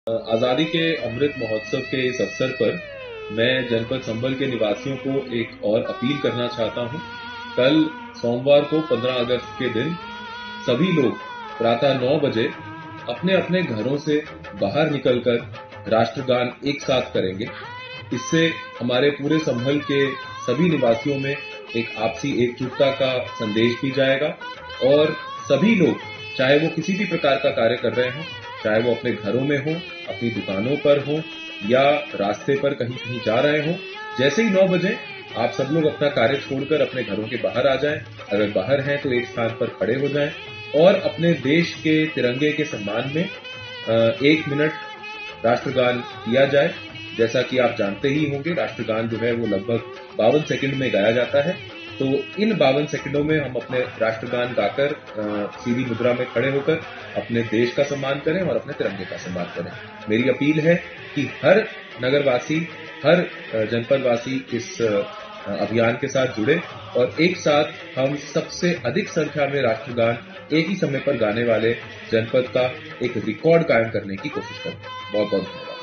आजादी के अमृत महोत्सव के इस अवसर पर मैं जनपद संभल के निवासियों को एक और अपील करना चाहता हूं। कल सोमवार को 15 अगस्त के दिन सभी लोग प्रातः 9 बजे अपने अपने घरों से बाहर निकलकर राष्ट्रगान एक साथ करेंगे। इससे हमारे पूरे संभल के सभी निवासियों में एक आपसी एकजुटता का संदेश भी जाएगा और सभी लोग, चाहे वो किसी भी प्रकार का कार्य कर रहे हों, चाहे वो अपने घरों में हो, अपनी दुकानों पर हो या रास्ते पर कहीं कहीं जा रहे हो, जैसे ही 9 बजे आप सब लोग अपना कार्य छोड़कर अपने घरों के बाहर आ जाएं। अगर बाहर हैं तो एक स्थान पर खड़े हो जाएं और अपने देश के तिरंगे के सम्मान में 1 मिनट राष्ट्रगान किया जाए। जैसा कि आप जानते ही होंगे, राष्ट्रगान जो है वो लगभग 52 सेकंड में गाया जाता है। तो इन 52 सेकंडों में हम अपने राष्ट्रगान गाकर सीधी मुद्रा में खड़े होकर अपने देश का सम्मान करें और अपने तिरंगे का सम्मान करें। मेरी अपील है कि हर नगरवासी, हर जनपदवासी इस अभियान के साथ जुड़े और एक साथ हम सबसे अधिक संख्या में राष्ट्रगान एक ही समय पर गाने वाले जनपद का एक रिकॉर्ड कायम करने की कोशिश करें। बहुत बहुत धन्यवाद।